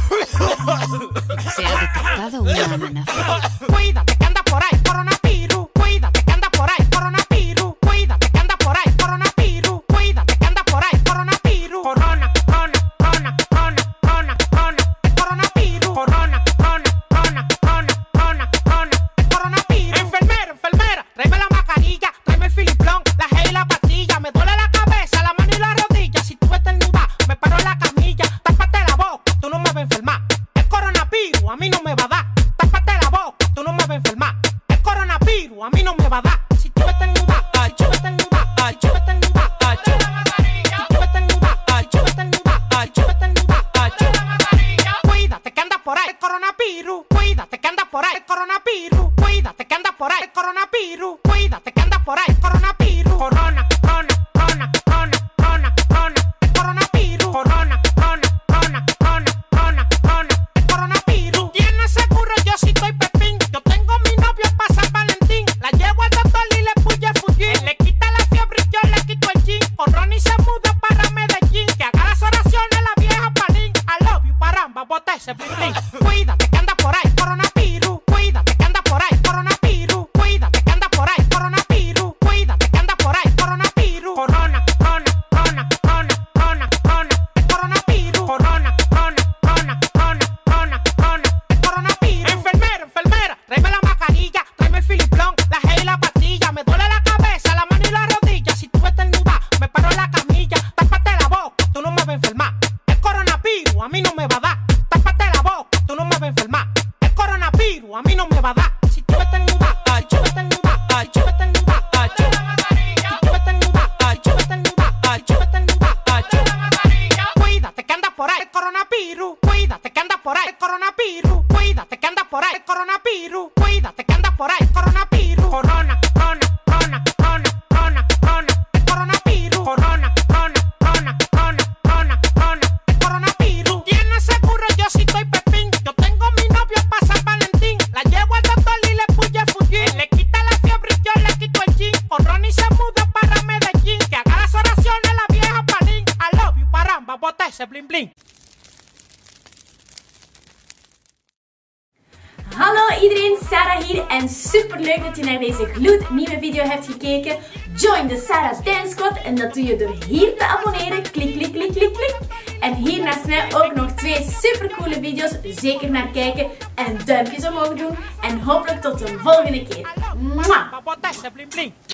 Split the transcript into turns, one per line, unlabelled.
Se ha detectado una amenaza.
Cuídate que anda por ahí coronavirus. Cuídate que anda por ahí coronavirus. Cuídate que anda por ahí coronavirus. Cuídate que anda por ahí coronavirus. Corona, coronavirus. Corona, coronavirus. Enfermera, tráeme la mascarilla, tráeme el filiplón, la gel y la pastilla. Me duele la cabeza, la mano y la rodilla. Si tú estornudas, me paro en la camilla. Tápate la boca, tú no me vas a enfermar. El coronavirus a mí no me va a dar. Tápate la boca, tú no me vas a enfermar. El coronavirus a mí no me va a dar. Si tú estornudas, si tú estornudas, si tú estornudas, si tú estornudas, cuídate que anda por ahí el coronavirus. Cuídate que anda por ahí el coronavirus. Cuídate que anda por ahí el coronavirus. Cuídate que anda por ahí el coronavirus. Corona, el coronavirus. Corona, el coronavirus. ¿Tienes seguro? Yo sí estoy pepín. Yo tengo mi novio para San Valentín. La llevo al doctor y le puye fullín. Le quita la fiebre y yo le quito el jean. Corona y se muda para Medellín. Que haga las oraciones la vieja palín. I love you, paramba, bote ese blin. Cuídate que anda por ahí coronavirus. Cuídate que anda por ahí coronavirus. Cuídate que anda por ahí coronavirus. Cuídate que anda por ahí coronavirus. Corona, el coronavirus. Corona, el coronavirus. Enfermera, tráeme la mascarilla, tráeme el filiplón, la gel y la pastilla. Me duele la cabeza, la mano y la rodilla. Si tú estornudas, me paro en la camilla. Tápate la boca, tú no me vas a enfermar. El coronavirus a mí no me va a dar. Tápate la boca, tú no me vas a enfermar. El coronavirus a mí no me va a dar. Si tú estornudas, si tú estornudas, si tú estornudas, si tú estornudas, cuídate que anda por ahí el coronavirus. Cuídate que anda por ahí el coronavirus. Cuídate que anda por ahí el coronavirus. Cuídate que anda por ahí el coronavirus. Corona, el coronavirus. Corona, el coronavirus. ¿Tienes seguro? Yo sí estoy pepín. Yo tengo mi novio para San Valentín. La llevo al doctor y le puye fullín. Le quita la fiebre y yo le quito el jean. Corona y se muda para Medellín. Que haga las oraciones la vieja palín. I love you, paramba, bote ese blin blin.
Hallo iedereen, Sarah hier en super leuk dat je naar deze gloednieuwe video hebt gekeken. Join de Sarah's Dance Squad en dat doe je door hier te abonneren. Klik, klik, klik, klik, klik. En hier naast mij ook nog 2 supercoole video's. Zeker naar kijken en duimpjes omhoog doen. En hopelijk tot de volgende keer. Mwah!